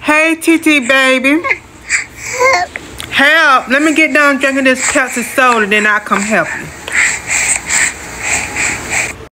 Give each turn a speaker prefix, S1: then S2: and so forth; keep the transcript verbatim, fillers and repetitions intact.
S1: Hey, T T, baby. Help. Let me get done drinking this Pepsi soda, then I'll come help you.